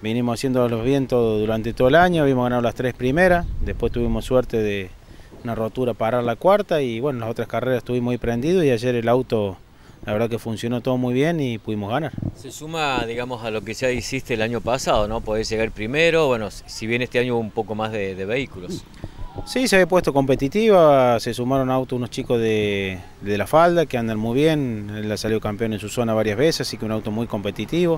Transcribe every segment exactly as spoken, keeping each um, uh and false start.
Vinimos haciendo los bien todo, durante todo el año, habíamos ganado las tres primeras, después tuvimos suerte de una rotura parar la cuarta y bueno, las otras carreras estuvimos muy prendidos y ayer el auto, la verdad que funcionó todo muy bien y pudimos ganar. Se suma, digamos, a lo que ya hiciste el año pasado, ¿no? Podés llegar primero, bueno, si bien este año hubo un poco más de, de vehículos. Sí, se había puesto competitiva, se sumaron a auto unos chicos de, de La Falda que andan muy bien, él ha salido campeón en su zona varias veces, así que un auto muy competitivo.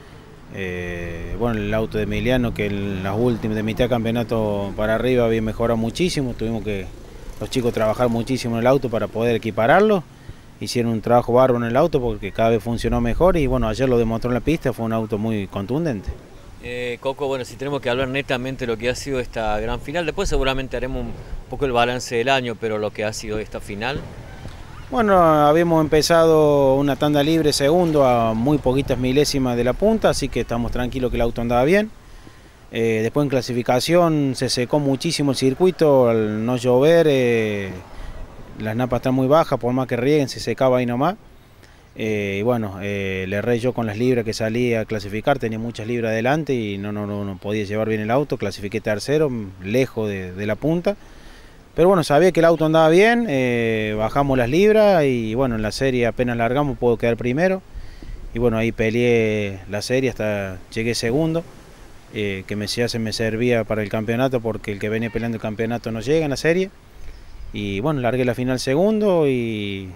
Eh, bueno, el auto de Emiliano que en las últimas de mitad de campeonato para arriba había mejorado muchísimo, tuvimos que los chicos trabajar muchísimo en el auto para poder equipararlo, hicieron un trabajo bárbaro en el auto porque cada vez funcionó mejor y bueno, ayer lo demostró en la pista, fue un auto muy contundente. Eh, Coco, bueno, si tenemos que hablar netamente de lo que ha sido esta gran final, después seguramente haremos un poco el balance del año, pero lo que ha sido esta final. Bueno, habíamos empezado una tanda libre segundo a muy poquitas milésimas de la punta, así que estamos tranquilos que el auto andaba bien. Eh, después en clasificación se secó muchísimo el circuito, al no llover, eh, las napas están muy bajas, por más que rieguen se secaba ahí nomás. Eh, y bueno, eh, le erré yo con las libras que salí a clasificar, tenía muchas libras adelante y no, no, no, no podía llevar bien el auto, clasifiqué tercero, lejos de, de la punta. Pero bueno, sabía que el auto andaba bien, eh, bajamos las libras y bueno, en la serie apenas largamos puedo quedar primero. Y bueno, ahí peleé la serie hasta llegué segundo, eh, que me, ya se me servía para el campeonato porque el que venía peleando el campeonato no llega en la serie. Y bueno, largué la final segundo y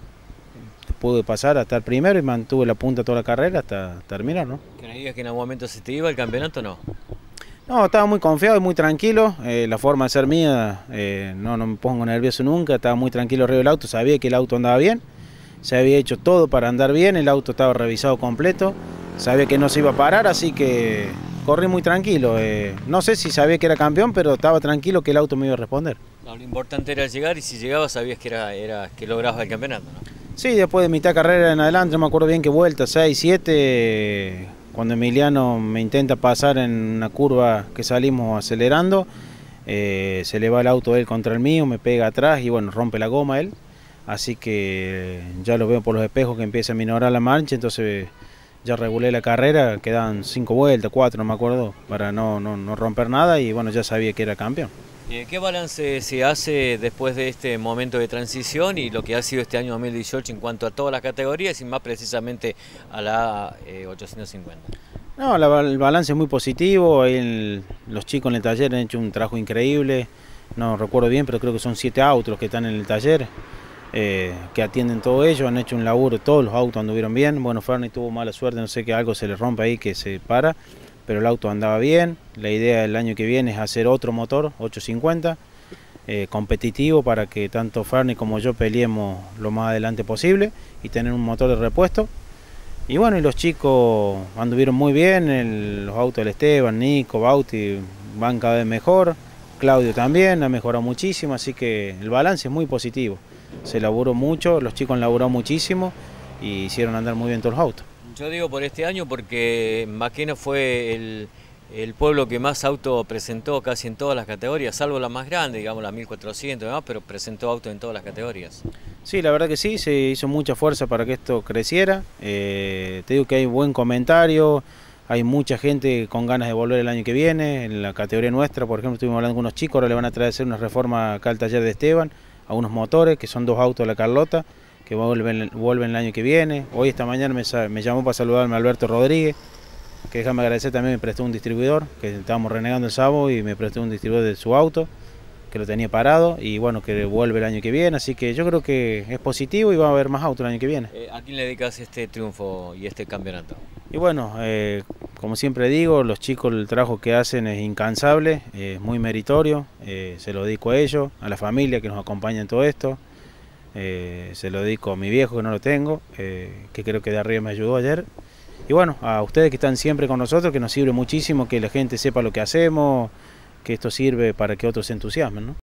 pude pasar a estar primero y mantuve la punta toda la carrera hasta terminar, ¿no? ¿Que me digas que en algún momento se te iba el campeonato o no? No, estaba muy confiado y muy tranquilo, eh, la forma de ser mía, eh, no, no me pongo nervioso nunca, estaba muy tranquilo arriba del auto, sabía que el auto andaba bien, se había hecho todo para andar bien, el auto estaba revisado completo, sabía que no se iba a parar, así que corrí muy tranquilo, eh, no sé si sabía que era campeón, pero estaba tranquilo que el auto me iba a responder. No, lo importante era llegar y si llegabas sabías que, era, era, que lograbas el campeonato, ¿no? Sí, después de mitad de carrera en adelante, no me acuerdo bien qué vuelta, seis, siete... Cuando Emiliano me intenta pasar en una curva que salimos acelerando, eh, se le va el auto él contra el mío, me pega atrás y bueno, rompe la goma él. Así que ya lo veo por los espejos que empieza a minorar la marcha, entonces ya regulé la carrera, quedan cinco vueltas, cuatro, no me acuerdo, para no, no, no romper nada y bueno, ya sabía que era campeón. ¿Qué balance se hace después de este momento de transición y lo que ha sido este año dos mil dieciocho en cuanto a todas las categorías y más precisamente a la eh, ochocientos cincuenta? No, la, el balance es muy positivo, el, los chicos en el taller han hecho un trabajo increíble, no recuerdo bien, pero creo que son siete autos los que están en el taller, eh, que atienden todo ello, han hecho un laburo, todos los autos anduvieron bien, bueno, Fernie tuvo mala suerte, no sé que algo se le rompe ahí que se para, pero el auto andaba bien. La idea del año que viene es hacer otro motor, ochocientos cincuenta, eh, competitivo para que tanto Fernie como yo peleemos lo más adelante posible y tener un motor de repuesto. Y bueno, y los chicos anduvieron muy bien, el, los autos del Esteban, Nico, Bauti van cada vez mejor, Claudio también ha mejorado muchísimo, así que el balance es muy positivo. Se laburó mucho, los chicos han laburado muchísimo y hicieron andar muy bien todos los autos. Yo digo por este año porque Maquena fue el, el pueblo que más auto presentó casi en todas las categorías, salvo la más grande, digamos la mil cuatrocientos y demás, pero presentó autos en todas las categorías. Sí, la verdad que sí, se hizo mucha fuerza para que esto creciera. Eh, te digo que hay buen comentario, hay mucha gente con ganas de volver el año que viene. En la categoría nuestra, por ejemplo, estuvimos hablando con unos chicos, ahora le van a traer a hacer una reforma acá al taller de Esteban, a unos motores, que son dos autos de la Carlota, que vuelven, vuelven el año que viene. Hoy esta mañana me, me llamó para saludarme Alberto Rodríguez, que déjame agradecer también, me prestó un distribuidor, que estábamos renegando el sábado y me prestó un distribuidor de su auto, que lo tenía parado y bueno, que vuelve el año que viene, así que yo creo que es positivo y va a haber más autos el año que viene. Eh, ¿A quién le dedicas este triunfo y este campeonato? Y bueno, eh, como siempre digo, los chicos el trabajo que hacen es incansable, eh, es muy meritorio, eh, se lo dedico a ellos, a la familia que nos acompaña en todo esto. Eh, se lo dedico a mi viejo que no lo tengo, eh, que creo que de arriba me ayudó ayer. Y bueno, a ustedes que están siempre con nosotros, que nos sirve muchísimo que la gente sepa lo que hacemos, que esto sirve para que otros se entusiasmen, ¿no?